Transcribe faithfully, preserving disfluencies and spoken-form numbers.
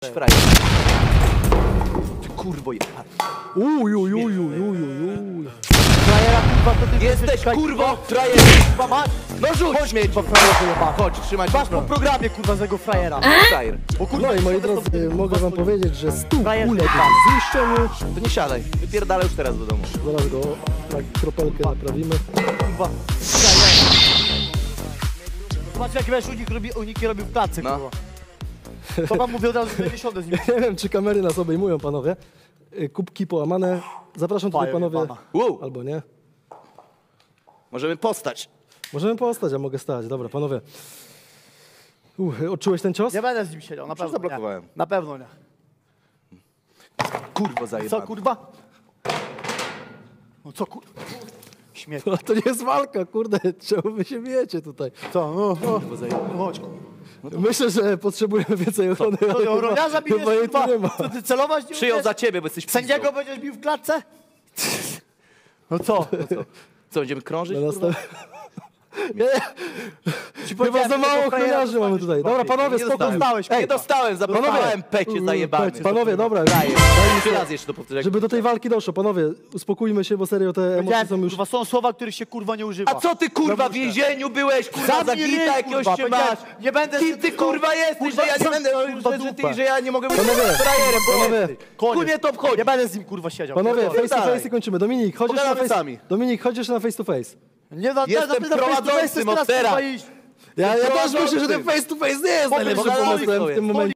frajer. Ty kurwo jeba. Uj, uj, uj, uj, uj, uj. Frajera, kurwa, to ty Jesteś jesteś, kurwo, frajer. kurwa, mać. No rzuć Chodź, śmieć. kurwa, frajerze jeba. Chodź, trzymaj Masz po się. programie, kurwa, z tego frajera. Frajer. Bo kurwa, No i moi kurwa, drodzy, to- mogę wam powiedzieć, że stół Frajer uległ jebany. zniszczeniu. To nie siadaj. Wypierdalaj już teraz do domu. Zaraz go tak kropelkę naprawimy. Kurwa, frajera. Zobacz, jak wiesz, unik robi, uniki robił w klatce, No. kurwa. To wam mówię od razu, że nie siądę z nim. Nie wiem, czy kamery nas obejmują, panowie. Y, Kubki połamane. Zapraszam tutaj, Fajo panowie. jebana. Wow. Albo nie. Możemy postać. Możemy postać, ja mogę stać. Dobra, panowie. Uch, odczułeś ten cios? Nie będę z nim siedział, na pewno zablokowałem. nie. Na pewno nie. Kurwo Co, zajebane. kurwa? No co, kurwa? Śmiech. No, to nie jest walka, kurde. Czemu wy się bijecie tutaj? Co, no, no. Chodź, kurwa. Myślę, że potrzebujemy więcej ochrony. To ale ty ochroniarza chyba- chyba bijesz, jej tu kurwa? nie ma. Co, ty celować nie Przyjął umiesz? za ciebie, bo jesteś Sędziego pizdą. będziesz bił w klatce? No co? Co, będziemy krążyć? Na kurwa? następ... Nie, Ci Chyba powiedziałem, za że mało tego frajera ochroniarzy mamy tutaj. Dobra, panowie, Nie spokój. dostałem. dostałeś, Nie kurwa. dostałem, zablokowałem pecie zajebany. Pecie. Panowie, dobra. Daję. Trzy razy jeszcze to powtórzę. Żeby do tej walki doszło, panowie, uspokójmy się, bo serio te emocje Powiedziałem, są już... kurwa, są słowa, których się kurwa nie używa. A co ty kurwa No w muszę. więzieniu byłeś, kurwa, za Zamknij ryj, gita jakiegoś kurwa, się masz? powiedziałem, nie będę Kim się ty tylko- kurwa jesteś, kurwa, że ja nie sam- będę, kurwa, że, że, dupę. ty, że ja nie mogę być Panowie, frajerem, bo panowie, Koniec. chuj mnie to obchodzi. Nie będę z nim kurwa siedział. Panowie, Pierdolę. face to dalej. face i kończymy. Dominik, chodź jeszcze na Pogadamy face... sami. Dominik, chodź jeszcze na face to face. Nie da, Jestem da, da, da, prowadzącym face to face od teraz. kurwa, iść. Ja, ja też prowadzącym. myślę, że ten face to face nie jest najlepszym Pogadamy pomysłem w sobie. tym momencie.